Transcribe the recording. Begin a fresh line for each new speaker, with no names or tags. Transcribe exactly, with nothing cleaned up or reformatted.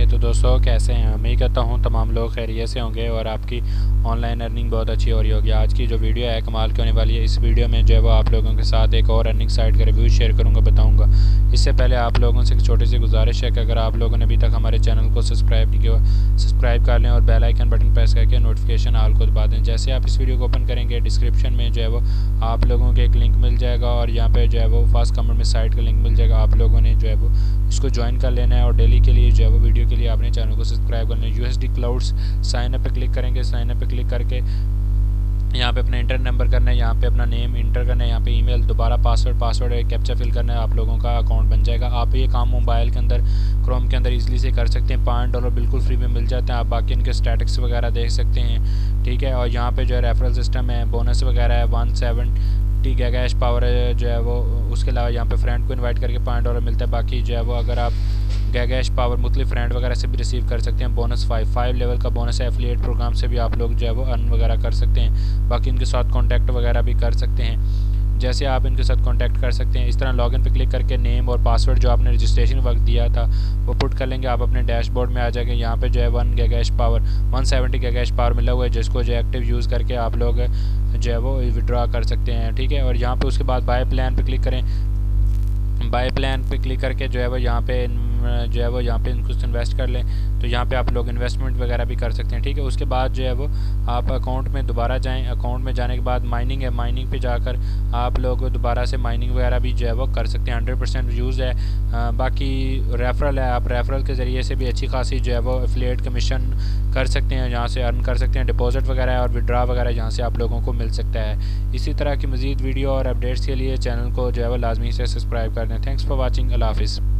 तो दोस्तों कैसे हैं। उम्मीद करता हूं तमाम लोग खैरियत से होंगे और आपकी ऑनलाइन अर्निंग बहुत अच्छी हो रही होगी। आज की जो वीडियो है कमाल की होने वाली है। इस वीडियो में जो है वो आप लोगों के साथ एक और अर्निंग साइट का रिव्यू शेयर करूंगा, बताऊंगा। इससे पहले आप लोगों से एक छोटी सी गुजारिश है कि अगर आप लोगों ने अभी तक हमारे चैनल को सब्सक्राइब नहीं किया, सब्सक्राइब कर लें और बेल आइकन बटन प्रेस करके नोटिफिकेशन ऑल को दबा दें। जैसे आप इस वीडियो को ओपन करेंगे, डिस्क्रिप्शन में जो है वो आप लोगों को एक लिंक मिल जाएगा और यहाँ पे जो है वो फर्स्ट कमेंट में साइट का लिंक मिल जाएगा। आप लोगों ने जो है वो इसको ज्वाइन कर लेना है और डेली के लिए जो है वो वीडियो के लिए आपने चैनल को सब्सक्राइब करना है। यूएसडी क्लाउड्स साइन अप पे क्लिक करेंगे। साइन अप पे क्लिक करके यहाँ पे अपना इंटर नंबर करना है, यहाँ पे अपना नेम इंटर करना है, यहाँ पे ईमेल, दोबारा पासवर्ड पासवर्ड कैप्चा फिल करना है। आप लोगों का अकाउंट बन जाएगा। आप ये काम मोबाइल के अंदर क्रोम के अंदर इजीली से कर सकते हैं। पाँच डॉलर बिल्कुल फ्री में मिल जाते हैं। आप बाकी इनके स्टैटिक्स वगैरह देख सकते हैं, ठीक है। और यहाँ पे जो है रेफरल सिस्टम है, बोनस वगैरह है, one seven T gigahash power है जो है वो। उसके अलावा यहाँ पे फ्रेंड को इनवाइट करके पाँच डॉलर मिलता है। बाकी जो है वो अगर आप गैगैश पावर मुख्तलिफ फ्रेंड वगैरह से भी रिसीव कर सकते हैं। बोनस फाइव फाइव लेवल का बोनस है। एफिलिएट प्रोग्राम से भी आप लोग जो है वो अर्न वगैरह कर सकते हैं। बाकी इनके साथ कॉन्टैक्ट वगैरह भी कर सकते हैं। जैसे आप इनके साथ कांटेक्ट कर सकते हैं। इस तरह लॉगिन पे क्लिक करके नेम और पासवर्ड जो आपने रजिस्ट्रेशन वक्त दिया था वो पुट कर लेंगे। आप अपने डैशबोर्ड में आ जाएंगे। यहाँ पे जो है वन गैगैश पावर वन सेवेंटी गैगैश पावर मिला हुआ है, जिसको जो एक्टिव यूज़ करके आप लोग जो है वो विड्रॉ कर सकते हैं, ठीक है। और यहाँ पे उसके बाद बाय प्लान पे क्लिक करें। बाय प्लान पे क्लिक करके जो है वो यहाँ पे जो है वो यहाँ पे कुछ इन्वेस्ट कर लें तो यहाँ पे आप लोग इन्वेस्टमेंट वगैरह भी कर सकते हैं, ठीक है। उसके बाद जो है वो आप अकाउंट में दोबारा जाएं। अकाउंट में जाने के बाद माइनिंग है, माइनिंग पे जाकर आप लोग दोबारा से माइनिंग वगैरह भी जो है वो कर सकते हैं। हंड्रेड परसेंट यूज़ है। आ, बाकी रेफरल है, आप रेफरल के ज़रिए से भी अच्छी खासी जो है वो एफिलिएट कमीशन कर सकते हैं, यहाँ से अर्न कर सकते हैं। डिपॉजिट वगैरह और विड्रा वगैरह यहाँ से आप लोगों को मिल सकता है। इसी तरह की मज़ीद वीडियो और अपडेट्स के लिए चैनल को जो है वो लाजमी से सब्सक्राइब कर दें। Thanks for watching. अल्लाह हाफिज़।